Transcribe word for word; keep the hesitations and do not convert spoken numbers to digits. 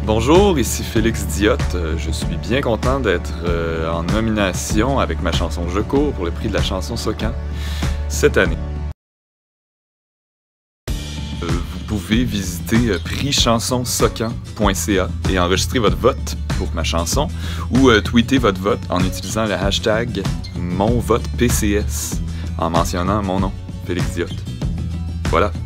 Bonjour, ici Félix Diotte. Je suis bien content d'être euh, en nomination avec ma chanson Je cours pour le prix de la chanson Socan cette année. Euh, vous pouvez visiter euh, prix chanson socan point c a et enregistrer votre vote pour ma chanson ou euh, tweeter votre vote en utilisant le hashtag mon vote P C S en mentionnant mon nom, Félix Diotte. Voilà.